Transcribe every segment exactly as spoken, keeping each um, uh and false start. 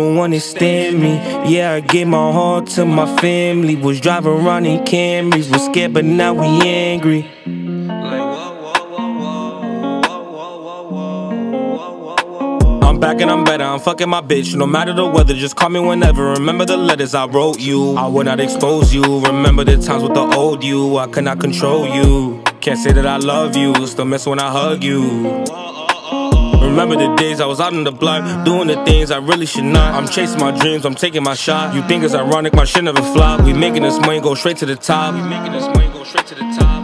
don't understand me. Yeah, I gave my heart to my family. Was driving around in Camrys, was scared but now we angry. I'm back and I'm better, I'm fucking my bitch. No matter the weather, just call me whenever. Remember the letters I wrote you, I would not expose you. Remember the times with the old you, I could not control you. Can't say that I love you, still miss when I hug you. Remember the days I was out in the block, doing the things I really should not. I'm chasing my dreams, I'm taking my shot. You think it's ironic, my shit never flop. We making this money go straight to the top. We making this money go straight to the top.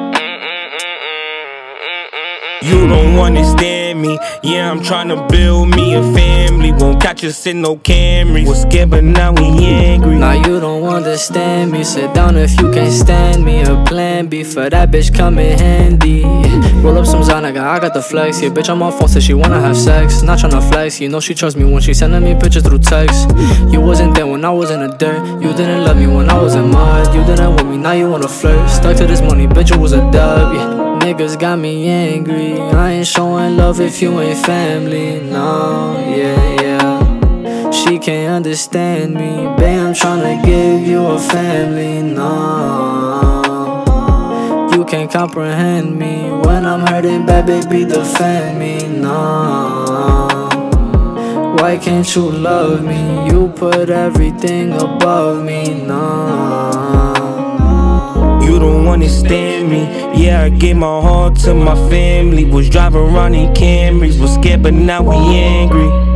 You don't understand me. Yeah, I'm trying to build me a family. Won't catch us in no Camrys. Was scared but now we angry. Now you don't understand me. Sit down if you can't stand me. A plan B for that bitch come in handy. Roll up some Xanax, I got the flex. Yeah, bitch, I'm on phone, said she wanna have sex. Not tryna flex, you know she trusts me when she sending me pictures through text. You wasn't there when I was in the dirt. You didn't love me when I was in mud. You didn't want me, now you wanna flirt. Stuck to this money, bitch, it was a dub, yeah. Niggas got me angry. I ain't showing love if you ain't family. No, yeah, yeah. She can't understand me. Babe, I'm tryna give you a family. No, you can't comprehend me. When I'm hurting, bad baby, defend me. No, why can't you love me? You put everything above me. No, you don't understand me. Yeah, I gave my heart to my family. Was driving around in Camrys, was scared but now we angry.